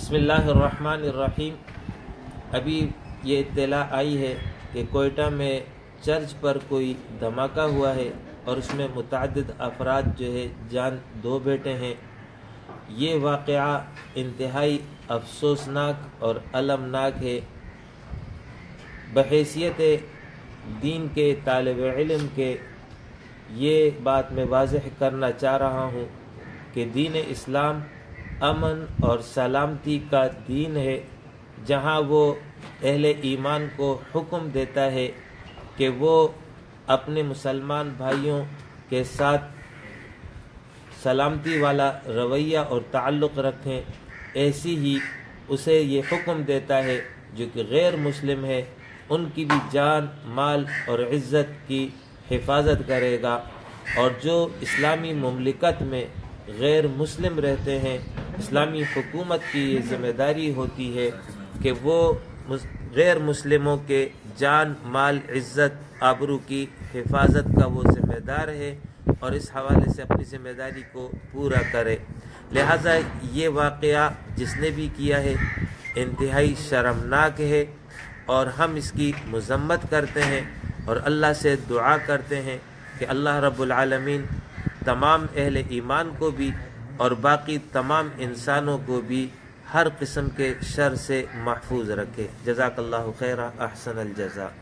بسم اللہ الرحمن الرحیم۔ ابھی یہ اطلاع آئی ہے کہ کوئٹہ میں چرچ پر کوئی دھماکہ ہوا ہے اور اس میں متعدد افراد جو ہے جان دو بیٹے ہیں۔ یہ واقعہ انتہائی افسوسناک اور المناک ہے۔ بحیثیت دین کے طالب علم کے یہ بات میں واضح کرنا چاہ رہا ہوں کہ دین اسلام امن اور سلامتی کا دین ہے، جہاں وہ اہل ایمان کو حکم دیتا ہے کہ وہ اپنے مسلمان بھائیوں کے ساتھ سلامتی والا رویہ اور تعلق رکھیں، ایسی ہی اسے یہ حکم دیتا ہے جو کہ غیر مسلم ہے ان کی بھی جان، مال اور عزت کی حفاظت کرے گا، اور جو اسلامی مملکت میں غیر مسلم رہتے ہیں، اسلامی حکومت کی یہ ذمہ داری ہوتی ہے کہ وہ غیر مسلموں کے جان، مال، عزت، آبرو کی حفاظت کا وہ ذمہ دار ہے اور اس حوالے سے اپنی ذمہ داری کو پورا کرے۔ لہٰذا یہ واقعہ جس نے بھی کیا ہے انتہائی شرمناک ہے، اور ہم اس کی مذمت کرتے ہیں اور اللہ سے دعا کرتے ہیں کہ اللہ رب العالمین تمام اہل ایمان کو بھی اور باقی تمام انسانوں کو بھی ہر قسم کے شر سے محفوظ رکھے۔ جزاک اللہ خیرہ، احسن الجزاء۔